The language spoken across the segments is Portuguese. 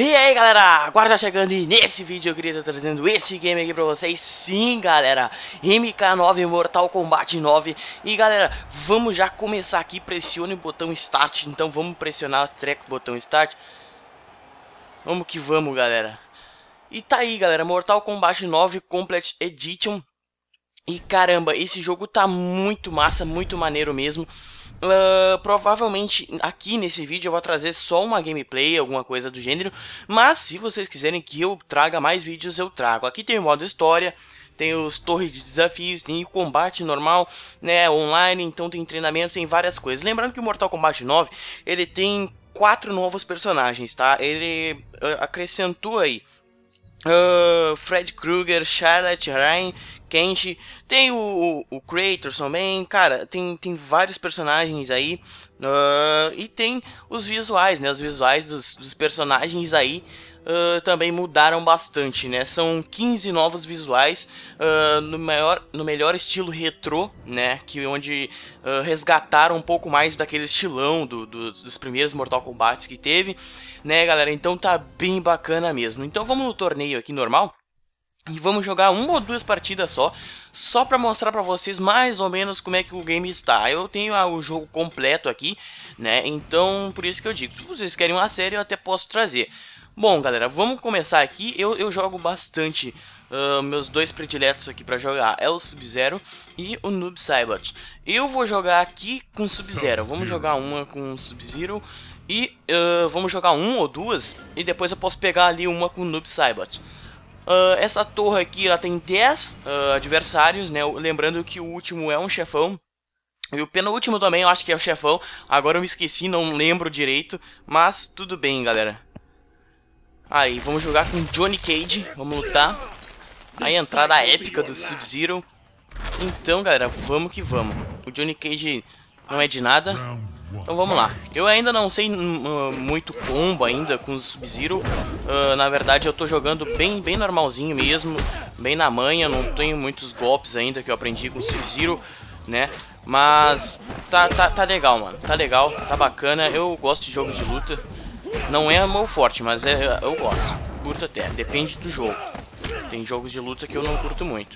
E aí galera, agora já chegando e nesse vídeo eu queria estar trazendo esse game aqui pra vocês. Sim galera, MK9 Mortal Kombat 9. E galera, vamos já começar aqui, pressione o botão Start. Então vamos pressionar o botão Start. Vamos que vamos galera. E tá aí galera, Mortal Kombat 9 Complete Edition. E caramba, esse jogo tá muito massa, muito maneiro mesmo. Provavelmente aqui nesse vídeo eu vou trazer só uma gameplay, alguma coisa do gênero. Mas se vocês quiserem que eu traga mais vídeos, eu trago. Aqui tem o modo história, tem os torres de desafios, tem o combate normal, né, online. Então tem treinamento, tem várias coisas. Lembrando que o Mortal Kombat 9, ele tem 4 novos personagens, tá? Ele acrescentou aí Fred Krueger, Charlotte, Ryan, Kenshi, tem o Kratos também, cara, tem vários personagens aí, e tem os visuais, né, os visuais dos personagens aí também mudaram bastante, né, são 15 novos visuais, no melhor estilo retrô, né, onde resgataram um pouco mais daquele estilão dos primeiros Mortal Kombat que teve, né, galera, então tá bem bacana mesmo. Então vamos no torneio aqui normal e vamos jogar uma ou duas partidas só pra mostrar pra vocês mais ou menos como é que o game está. Eu tenho o jogo completo aqui, né, então por isso que eu digo, se vocês querem uma série eu até posso trazer. Bom galera, vamos começar aqui. Eu jogo bastante, meus dois prediletos aqui pra jogar é o Sub-Zero e o Noob Saibot. Eu vou jogar aqui com Sub-Zero, vamos jogar uma com Sub-Zero e vamos jogar um ou duas e depois eu posso pegar ali uma com o Noob Saibot. Essa torre aqui ela tem 10 adversários, né? Lembrando que o último é um chefão. E o penúltimo também eu acho que é o chefão. Agora eu me esqueci, não lembro direito. Mas tudo bem galera. Aí, vamos jogar com Johnny Cage. Vamos lutar. Aí, a entrada épica do Sub-Zero. Então galera, vamos que vamos. O Johnny Cage não é de nada. Então vamos lá. Eu ainda não sei muito combo ainda com o Sub-Zero. Na verdade eu tô jogando bem normalzinho mesmo, bem na manha. Não tenho muitos golpes ainda que eu aprendi com o Sub-Zero, né? Mas tá legal, mano. Tá legal, tá bacana. Eu gosto de jogos de luta. Não é meu forte, mas eu gosto. Curto até, depende do jogo. Tem jogos de luta que eu não curto muito.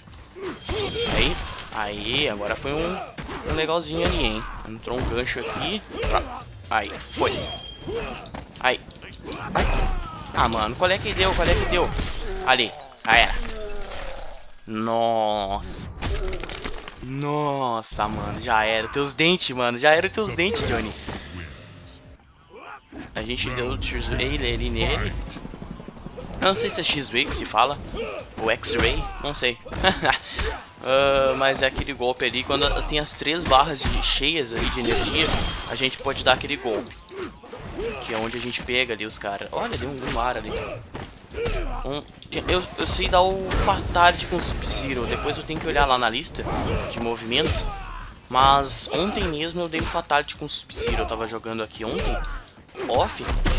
Aí, agora foi um legalzinho ali, hein? Entrou um gancho aqui. Aí, foi. Aí. Ah, mano, qual é que deu? Qual é que deu? Ali, aí era. Nossa. Nossa, mano, já era. Teus dentes, mano, já era teus dentes, Johnny. A gente deu o X-Ray ali nele. Eu não sei se é X-Ray que se fala ou X-Ray, não sei. Mas é aquele golpe ali, quando tem as 3 barras cheias ali de energia, a gente pode dar aquele golpe. Que é onde a gente pega ali os caras. Olha, deu um ar ali. Eu sei dar o Fatality com o Sub-Zero, depois eu tenho que olhar lá na lista de movimentos. Mas ontem mesmo eu dei o Fatality com o Sub-Zero, eu tava jogando aqui ontem, off.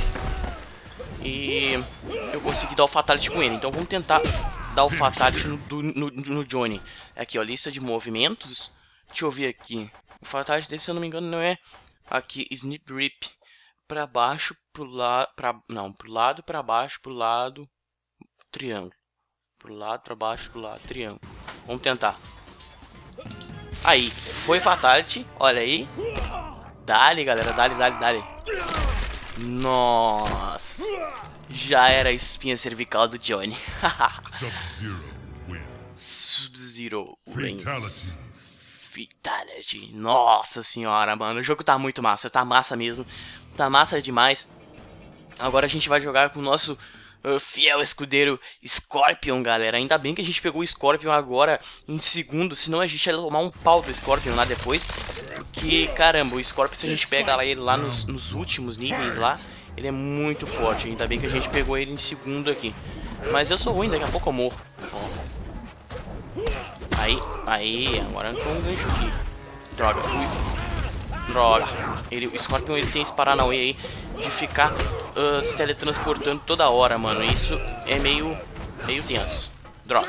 E eu consegui dar o Fatality com ele, então vamos tentar dar o Fatality no Johnny. Aqui ó, lista de movimentos. Deixa eu ver aqui. O Fatality dele, se eu não me engano, não é aqui, Snip Rip. Pra baixo, pro lado, pro lado, pra baixo, pro lado, triângulo. Pro lado, pra baixo, pro lado, triângulo. Vamos tentar. Aí, foi Fatality, olha aí. Dale galera, dale. Nossa, já era a espinha cervical do Johnny. Sub-Zero wins. Fatality. Nossa senhora, mano, o jogo tá muito massa, tá massa mesmo. Tá massa demais. Agora a gente vai jogar com o nosso fiel escudeiro Scorpion, galera. Ainda bem que a gente pegou o Scorpion agora em segundo, senão a gente ia tomar um pau do Scorpion lá depois. Porque, caramba, o Scorpion, se a gente pega ele lá nos últimos níveis lá, ele é muito forte. Ainda bem que a gente pegou ele em segundo aqui. Mas eu sou ruim, daqui a pouco eu morro. Aí, agora entrou um gancho aqui. Droga. O Scorpion ele tem esse paranauê aí de ficar se teletransportando toda hora, mano. Isso é meio tenso. Droga.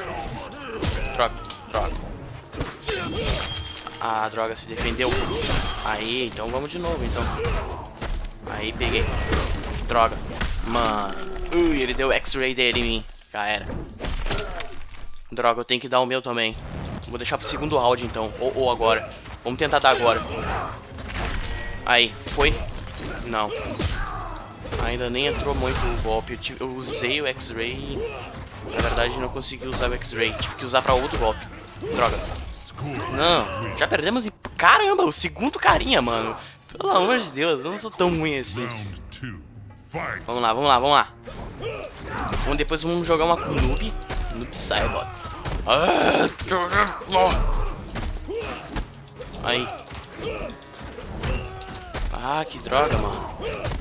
Ah, droga, se defendeu. Aí, então vamos de novo, então. Aí, peguei. Droga. Mano. Ui, ele deu o X-Ray dele em mim. Já era. Droga, eu tenho que dar o meu também. Vou deixar pro segundo round então. Ou agora. Vamos tentar dar agora. Aí, foi? Não. Ainda nem entrou muito o golpe. Eu usei o X-Ray e, na verdade, não consegui usar o X-Ray. Tive que usar pra outro golpe. Droga. Não. Já perdemos. Caramba, o segundo carinha, mano. Pelo amor de Deus, eu não sou tão ruim assim. Vamos lá, vamos lá, vamos lá. Depois vamos jogar uma com Noob. Noob Saibot. Aí. Ah, que droga, mano.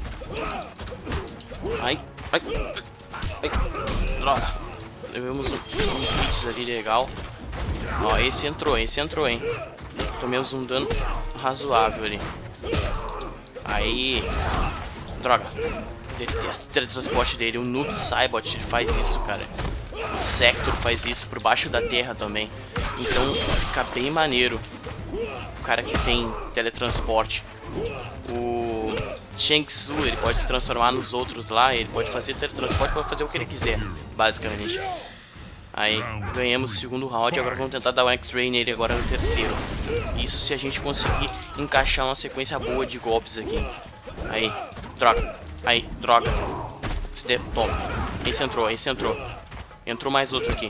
Ai, ai, ai. Droga. Levamos uns hits ali legal. Ó, esse entrou, hein. Tomemos um dano razoável ali. Aí. Droga. Detesto o teletransporte dele. O Noob Saibot ele faz isso, cara. O Sector faz isso por baixo da terra também. Então fica bem maneiro. O cara que tem teletransporte. O Shang Tsung, ele pode se transformar nos outros lá. Ele pode fazer teletransporte, pode fazer o que ele quiser, basicamente. Aí, ganhamos o segundo round. Agora vamos tentar dar um X-Ray nele agora no terceiro. Isso se a gente conseguir encaixar uma sequência boa de golpes aqui. Aí, droga. Aí, droga. Toma. Esse entrou. Entrou mais outro aqui.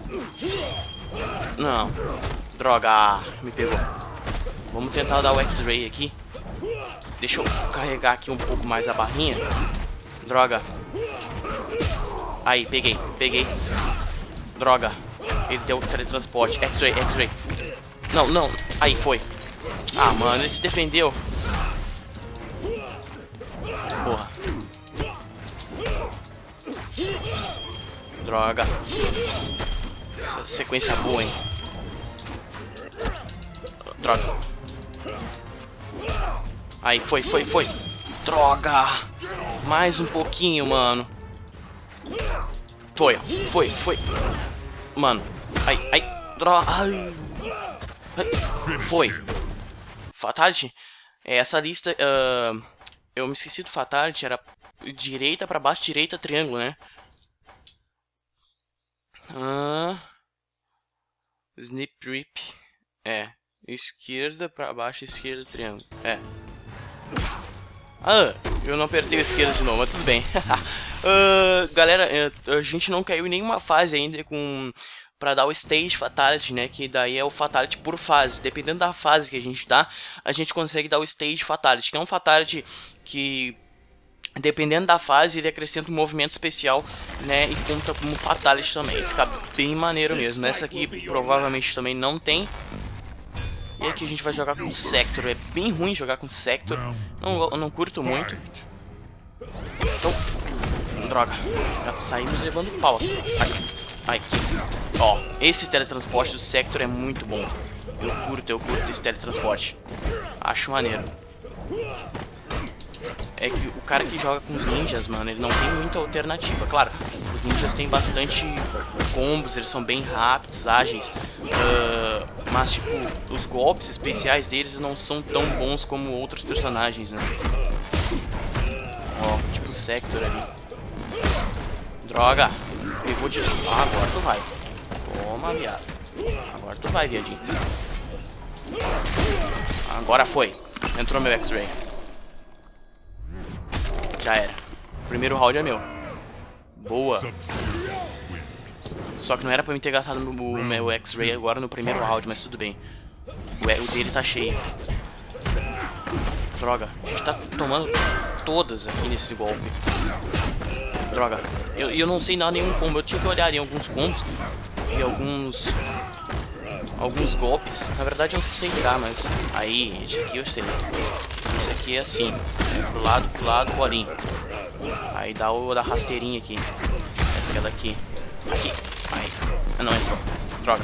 Não. Droga. Me pegou. Vamos tentar dar o X-Ray aqui. Deixa eu carregar aqui um pouco mais a barrinha. Droga. Aí, peguei. Droga. Ele deu o teletransporte. X-Ray. Não. Aí, foi. Ah, mano, ele se defendeu. Porra. Droga. Essa sequência boa, hein. Droga. Aí, foi. Droga. Mais um pouquinho, mano. Foi. Mano. Ai. Droga. Ai. Foi. Fatality. Essa lista... eu me esqueci do Fatality. Era direita pra baixo, direita, triângulo, né? Snip Rip. É. Esquerda pra baixo, esquerda, triângulo. É. Eu não apertei o esquerdo de novo, mas tudo bem. Galera, a gente não caiu em nenhuma fase ainda pra dar o Stage Fatality, né? Que daí é o Fatality por fase. Dependendo da fase que a gente dá, a gente consegue dar o Stage Fatality. Que é um Fatality que, dependendo da fase, ele acrescenta um movimento especial, né? E conta como Fatality também. Fica bem maneiro mesmo. Nessa aqui provavelmente também não tem. E aqui a gente vai jogar com Sector. É bem ruim jogar com Sector. Eu não curto muito. Então, droga. Já saímos levando pau. Aqui. Ó, esse teletransporte do Sector é muito bom. Eu curto esse teletransporte. Acho maneiro. É que o cara que joga com os ninjas, mano, ele não tem muita alternativa. Claro, os ninjas têm bastante combos, eles são bem rápidos, ágeis. Mas, tipo, os golpes especiais deles não são tão bons como outros personagens, né? Ó, tipo o Sector ali. Droga! Pegou de... agora tu vai. Toma, viado. Agora tu vai, viadinho. Agora foi. Entrou meu X-Ray. Já era. O primeiro round é meu. Boa. Só que não era pra mim ter gastado o meu X-Ray agora no primeiro round, mas tudo bem. O dele tá cheio. Droga. A gente tá tomando todas aqui nesse golpe. Droga. Eu não sei dar nenhum combo. Eu tinha que olhar em alguns combos e alguns golpes. Na verdade eu sei dar, mas... Aí, esse aqui eu sei. Esse aqui é assim. Pro lado, bolinho. Aí dá o da rasteirinha aqui. Essa aqui é daqui. Aqui. Aí. Não entrou. Droga.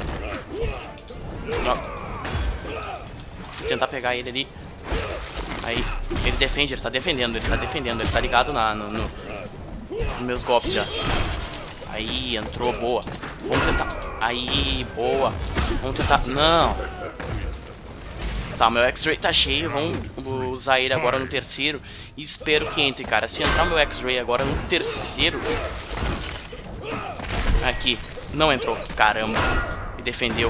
Fui tentar pegar ele ali. Aí. Ele defende, ele tá defendendo. Ele tá ligado nos meus golpes já. Aí, entrou, boa. Vamos tentar. Aí, boa. Vamos tentar. Não. Tá, meu X-Ray tá cheio, vamos usar ele agora no terceiro e espero que entre, cara. Se entrar meu X-Ray agora no terceiro... Aqui, não entrou, caramba. E defendeu.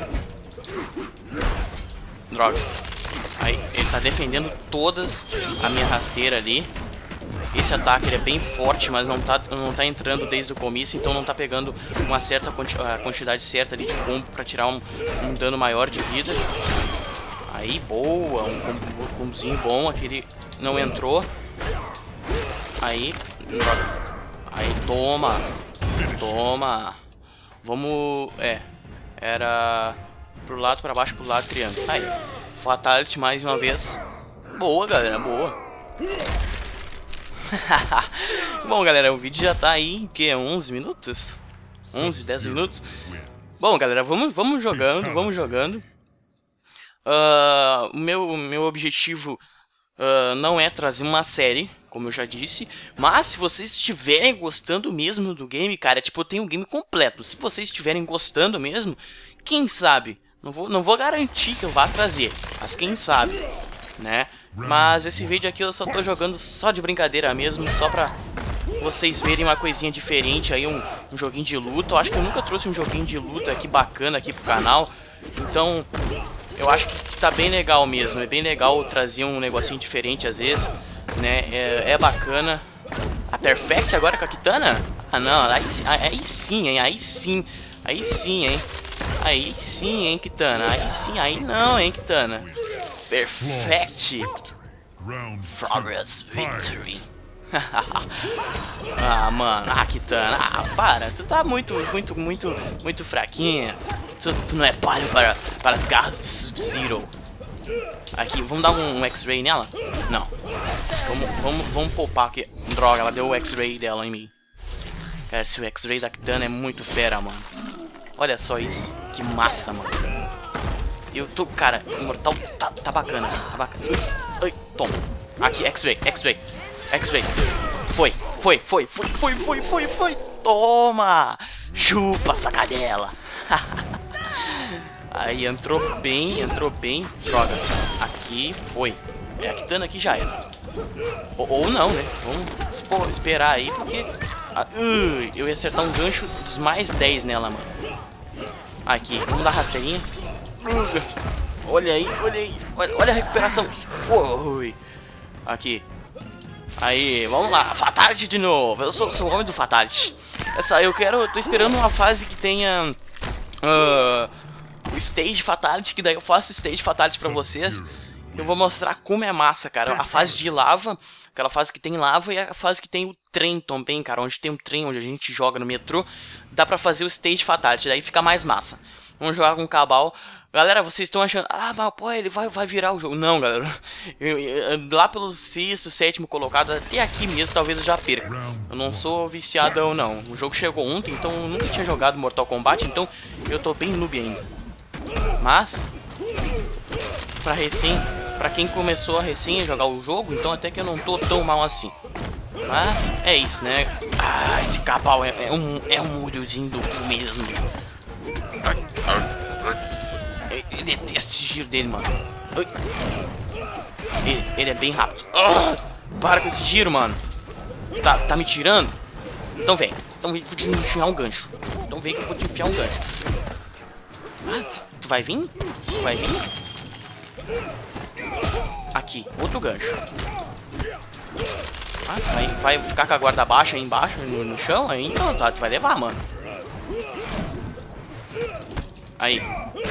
Droga. Aí, ele tá defendendo todas a minha rasteira ali. Esse ataque ele é bem forte, mas não tá entrando desde o começo, então não tá pegando uma certa quantidade certa ali de combo pra tirar um dano maior de vida. Aí, boa, um combozinho bom, aquele não entrou. Aí, droga. Aí, toma. Toma. Vamos, era pro lado, pra baixo, pro lado, triângulo. Aí, Fatality mais uma vez. Boa, galera, boa. Bom, galera, o vídeo já tá aí, que 11 minutos? 11, 10 minutos. Bom, galera, vamos jogando. O meu objetivo não é trazer uma série, como eu já disse, mas se vocês estiverem gostando mesmo do game, cara, tipo, eu tenho um game completo. Se vocês estiverem gostando mesmo, quem sabe? Não vou garantir que eu vá trazer, mas quem sabe, né? Mas esse vídeo aqui eu só tô jogando só de brincadeira mesmo, só pra vocês verem uma coisinha diferente aí, um joguinho de luta. Eu acho que eu nunca trouxe um joguinho de luta aqui bacana aqui pro canal, então eu acho que tá bem legal mesmo. É bem legal trazer um negocinho diferente às vezes, né? É bacana. A Perfect agora com a Kitana? Ah não, aí sim, hein? Aí sim, hein? Aí sim, hein, Kitana? Aí sim, aí não, hein, Kitana? Perfect. Progress Victory. Ah, mano, Kitana. Ah, para. Tu tá muito fraquinha. Tu não é páreo para as garras do Sub-Zero. Aqui, vamos dar um X-Ray nela? Não. Vamos poupar aqui. Droga, ela deu o X-Ray dela em mim. Cara, esse X-Ray da Kitana é muito fera, mano. Olha só isso. Que massa, mano. Eu tô, cara, o Mortal tá bacana, tá bacana. Ai, toma. Aqui, X-Ray. Foi. Toma. Chupa essa cadela. Aí, entrou bem. Droga. Aqui, foi. A Kitana aqui já era. Ou não, né? Vamos esperar aí, porque... eu ia acertar um gancho dos mais 10 nela, mano. Aqui, vamos dar rasteirinha. Olha aí. Olha a recuperação. Foi. Aqui. Aí, vamos lá. Fatality de novo. Eu sou o homem do Fatality. Eu tô esperando uma fase que tenha o Stage Fatality, que daí eu faço o Stage Fatality pra vocês. Eu vou mostrar como é massa, cara. A fase de lava, aquela fase que tem lava, e a fase que tem o trem também, cara. Onde tem um trem, onde a gente joga no metrô. Dá pra fazer o Stage Fatality, daí fica mais massa. Vamos jogar com o Cabal. Galera, vocês estão achando... Ah, mas pô, ele vai virar o jogo. Não, galera. Lá pelo 6º, 7º colocado, até aqui mesmo, talvez eu já perca. Eu não sou viciadão, não. O jogo chegou ontem, então eu nunca tinha jogado Mortal Kombat, então eu tô bem noob ainda. Mas... Pra quem começou a recém jogar o jogo, então até que eu não tô tão mal assim. Mas é isso, né? Ah, esse Cabal é um olhozinho do cu mesmo. Eu detesto esse giro dele, mano. Ele é bem rápido. Para com esse giro, mano. Tá me tirando? Então vem. Então vem, vou te enfiar um gancho. Então vem que eu vou te enfiar um gancho. Tu vai vir? Tu vai vir? Aqui, outro gancho. Vai ficar com a guarda baixa aí embaixo, no chão? Aí então, tá, tu vai levar, mano. Aí,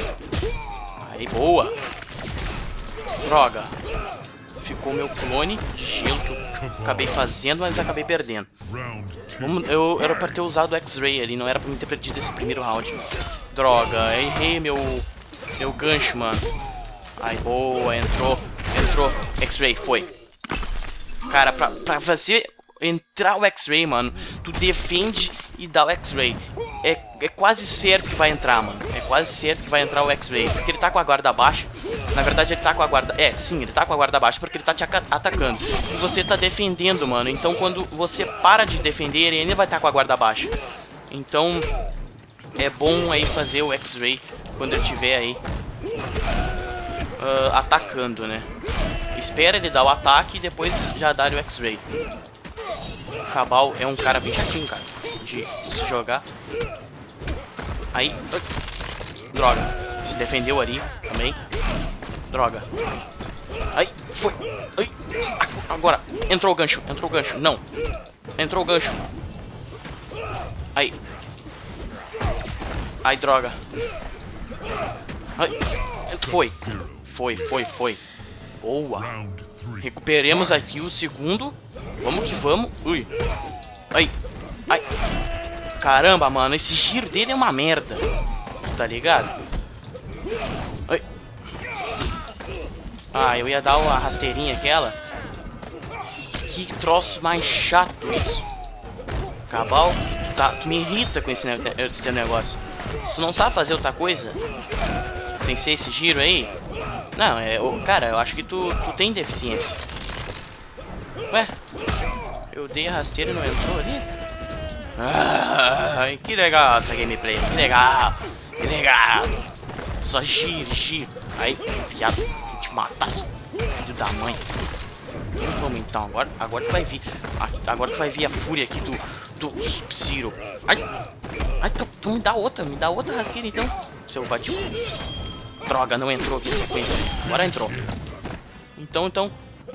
boa. Droga. Ficou meu clone de gelo que eu acabei fazendo, mas acabei perdendo. Era pra ter usado o X-Ray ali, não era pra me ter perdido esse primeiro round. Droga, errei meu gancho, mano. Aí, boa, entrou. X-Ray, foi. Cara, pra fazer entrar o X-Ray, mano, tu defende e dá o X-Ray. É quase certo que vai entrar, mano. É quase certo que vai entrar o X-Ray. Porque ele tá com a guarda baixa. Na verdade, ele tá com a guarda... sim, ele tá com a guarda baixa porque ele tá te atacando. E você tá defendendo, mano. Então, quando você para de defender, ele ainda vai estar com a guarda baixa. Então, é bom aí fazer o X-Ray quando eu tiver aí. atacando, né? Espera ele dar o ataque e depois já dá o X-Ray. Cabal é um cara bem chatinho, cara, de se jogar. Aí, droga, se defendeu ali também. Droga. Aí, foi. Aí, agora, entrou o gancho, não. Entrou o gancho. Aí. Ai, droga. Ai, foi. Boa. Recuperemos aqui o segundo. Vamos que vamos. Ui. Ai. Caramba, mano. Esse giro dele é uma merda. Tá ligado? Ai. Ah, eu ia dar uma rasteirinha aquela. Que troço mais chato isso. Cabal, tu me irrita com esse negócio. Tu não sabe fazer outra coisa? Sem ser esse giro aí? Não, cara, eu acho que tu tem deficiência. Ué? Eu dei a rasteira e não entrou ali? Ai, que legal essa gameplay. Que legal. Só giro. Aí, viado, vou te matar, seu filho da mãe. Vamos então, agora tu vai vir. Agora tu vai vir a fúria aqui do Sub-Zero. Ai, tu me dá outra rasteira então, seu batido. Droga, não entrou aqui em sequência. Agora entrou. Então,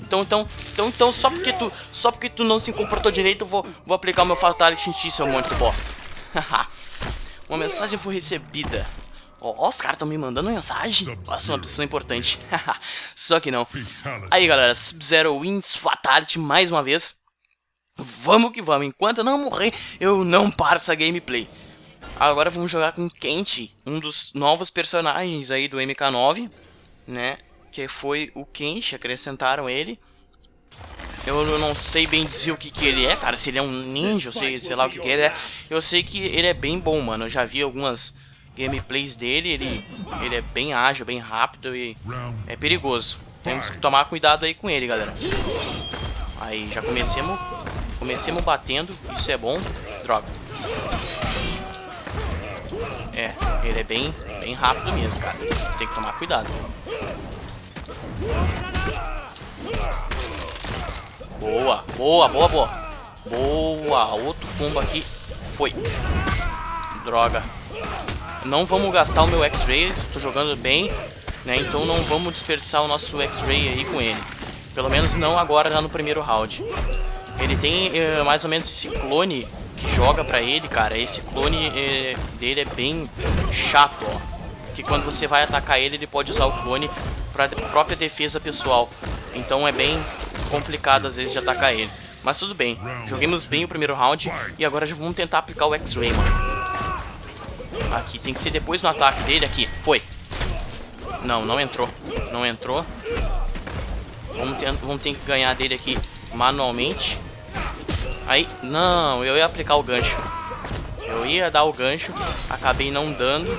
só porque tu não se comportou direito, eu vou aplicar o meu Fatality em ti, seu monte de bosta. Uma mensagem foi recebida. Ó, os caras estão me mandando mensagem. Nossa, uma pessoa importante. Só que não. Aí, galera, Sub-Zero wins Fatality mais uma vez. Vamos que vamos. Enquanto eu não morrer, eu não paro essa gameplay. Agora vamos jogar com Kenshi, um dos novos personagens aí do MK9, né? Que foi o Kenshi, acrescentaram ele. Eu não sei bem dizer o que ele é, cara. Se ele é um ninja, sei lá o que ele é. Eu sei que ele é bem bom, mano. Eu já vi algumas gameplays dele. Ele é bem ágil, bem rápido e é perigoso. Temos que tomar cuidado aí com ele, galera. Aí, já comecemos batendo. Isso é bom. Droga. É, ele é bem rápido mesmo, cara. Tem que tomar cuidado. Boa. Outro combo aqui. Foi. Droga. Não vamos gastar o meu X-Ray. Tô jogando bem, né? Então não vamos dispersar o nosso X-Ray aí com ele. Pelo menos não agora, já no primeiro round. Ele tem mais ou menos esse clone que joga pra ele, cara. Esse clone dele é bem chato, ó. Que quando você vai atacar ele, ele pode usar o clone pra própria defesa pessoal. Então é bem complicado às vezes de atacar ele. Mas tudo bem, joguemos bem o primeiro round. E agora já vamos tentar aplicar o X-Ray, mano. Aqui, tem que ser depois no ataque dele. Aqui, foi. Não entrou. Vamos ter que ganhar dele aqui manualmente. Aí, não, eu ia aplicar o gancho. Eu ia dar o gancho, acabei não dando.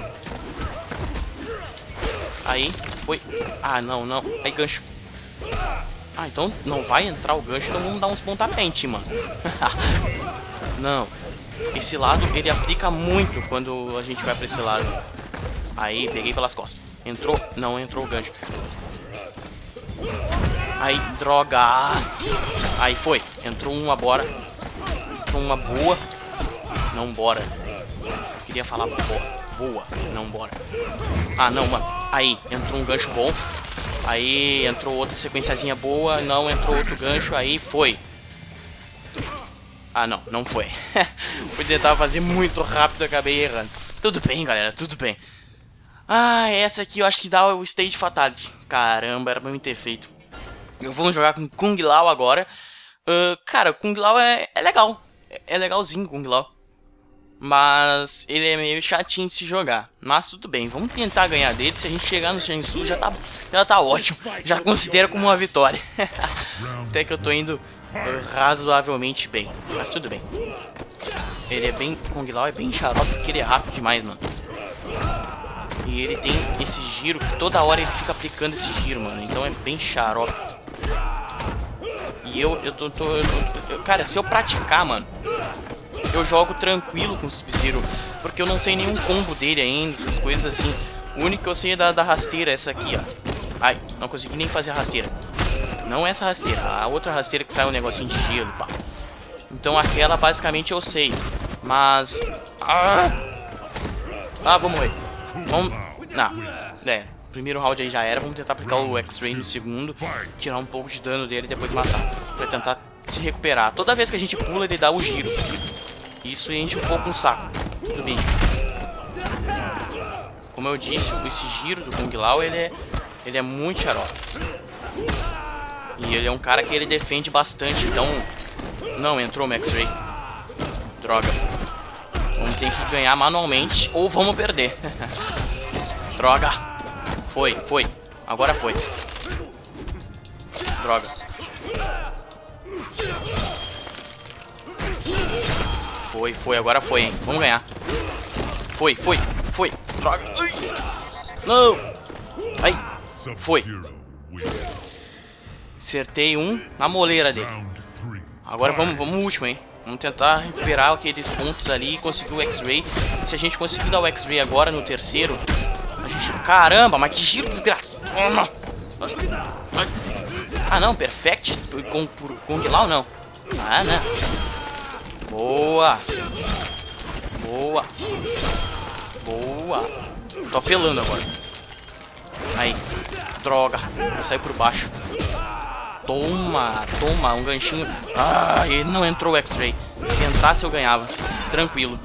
Aí, foi. Ah, não. Aí, gancho. Ah, então não vai entrar o gancho, então vamos dar uns pontapés em ti, mano. Não. Esse lado, ele aplica muito quando a gente vai pra esse lado. Aí, peguei pelas costas. Entrou? Não entrou o gancho. Aí, droga. Aí, foi. Entrou uma, bora. Entrou uma boa. Não, bora. Eu queria falar boa. Não, bora. Ah, não, mano. Aí, entrou um gancho bom. Aí, entrou outra sequenciazinha boa. Não, entrou outro gancho. Aí, foi. Ah, não foi. Fui tentar fazer muito rápido, acabei errando. Tudo bem, galera, tudo bem. Ah, essa aqui eu acho que dá o Stage Fatality. Caramba, era pra mim ter feito. Vamos jogar com Kung Lao agora. Cara, Kung Lao é legal. É legalzinho, Kung Lao. Mas ele é meio chatinho de se jogar. Mas tudo bem, vamos tentar ganhar dele. Se a gente chegar no Shang-Tsung já tá ótimo. Já considero como uma vitória. Até que eu tô indo razoavelmente bem. Mas tudo bem. Ele é bem... Kung Lao é bem xarope porque ele é rápido demais, mano. E ele tem esse giro que toda hora ele fica aplicando esse giro, mano. Então é bem xarope. E cara, se eu praticar, mano, eu jogo tranquilo com o Sub-Zero, porque eu não sei nenhum combo dele ainda, essas coisas assim. O único que eu sei é da rasteira, essa aqui, ó. Ai, não consegui nem fazer a rasteira. Não essa rasteira, a outra rasteira que sai um negocinho de gelo, pá. Então aquela basicamente eu sei. Mas... vou morrer. Vamos... primeiro round aí já era. Vamos tentar aplicar o X-Ray no segundo. Tirar um pouco de dano dele e depois matar. Pra tentar se recuperar. Toda vez que a gente pula, ele dá o giro. Isso enche um pouco o saco do bicho. Como eu disse, esse giro do Kung Lao, ele é muito xarope. E ele é um cara que ele defende bastante, então... Não, entrou o X-Ray. Droga. Vamos ter que ganhar manualmente ou vamos perder. Droga. Foi. Agora foi. Droga. Foi, agora foi, hein. Vamos ganhar. Foi. Droga. Ai. Não. Ai. Foi. Acertei um na moleira dele. Agora vamos no último, hein. Vamos tentar recuperar aqueles pontos ali e conseguir o X-Ray. Se a gente conseguir dar o X-Ray agora no terceiro, a gente... Caramba, mas que giro desgraça. Ah, não, Perfect com Kung Lao, não. Ah, não. Boa. Tô apelando agora. Aí. Droga. Saiu por baixo. Toma, um ganchinho. Ah, ele não entrou o X-Ray. Se entrasse eu ganhava. Tranquilo.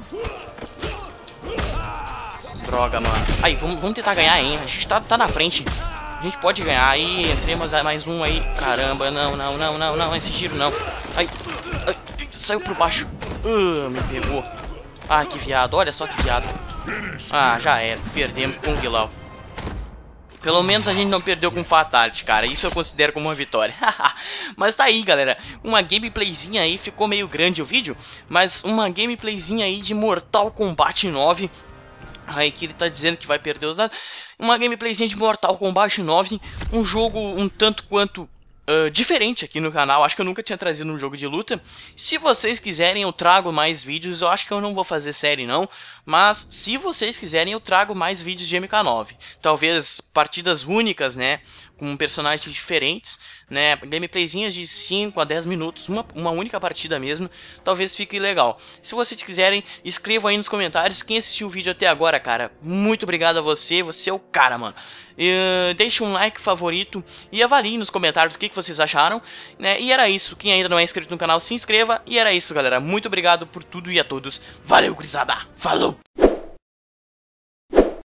Droga, mano. Aí, vamos tentar ganhar, hein. A gente tá na frente. A gente pode ganhar. Aí, entremos mais um aí. Caramba, não. Esse giro não. Ai, saiu por baixo. Me pegou. Ah, que viado. Olha só que viado. Ah, já era. Perdemos com o Kung Lao. Pelo menos a gente não perdeu com Fatality, cara. Isso eu considero como uma vitória. Mas tá aí, galera. Uma gameplayzinha aí. Ficou meio grande o vídeo. Mas uma gameplayzinha aí de Mortal Kombat 9. Aí que ele tá dizendo que vai perder os dados. Uma gameplayzinha de Mortal Kombat 9. Um jogo um tanto quanto... diferente aqui no canal, acho que eu nunca tinha trazido um jogo de luta. Se vocês quiserem eu trago mais vídeos, eu acho que eu não vou fazer série não, mas se vocês quiserem eu trago mais vídeos de MK9. Talvez partidas únicas, né, com personagens diferentes, né, gameplayzinhas de 5 a 10 minutos, uma única partida mesmo, talvez fique legal. Se vocês quiserem, escrevam aí nos comentários. Quem assistiu o vídeo até agora, cara, muito obrigado a você, você é o cara, mano. Deixe um like, favorito e avalie nos comentários o que vocês acharam, né? E era isso, quem ainda não é inscrito no canal, se inscreva. E era isso, galera, muito obrigado por tudo e a todos. Valeu, gurizada, falou!